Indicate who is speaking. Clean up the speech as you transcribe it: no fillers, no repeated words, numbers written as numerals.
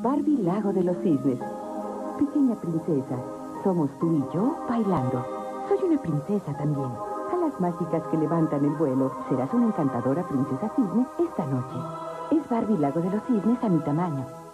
Speaker 1: Barbie Lago de los Cisnes. Pequeña princesa, somos tú y yo bailando. Soy una princesa también. Alas mágicas que levantan el vuelo. Serás una encantadora princesa cisne esta noche. Es Barbie Lago de los Cisnes a mi tamaño.